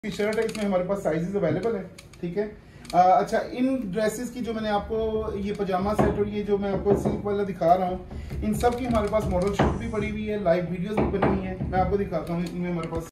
की शर्ट है, इसमें हमारे पास साइजेस अवेलेबल है। ठीक है। अच्छा, इन ड्रेसेस की जो मैंने आपको ये पजामा सेट और ये जो मैं आपको सिल्क वाला दिखा रहा हूँ, इन सब की हमारे पास मॉडल शूट भी पड़ी हुई है, लाइव वीडियोस भी बनी हुई है। मैं आपको दिखाता हूँ, इनमें हमारे पास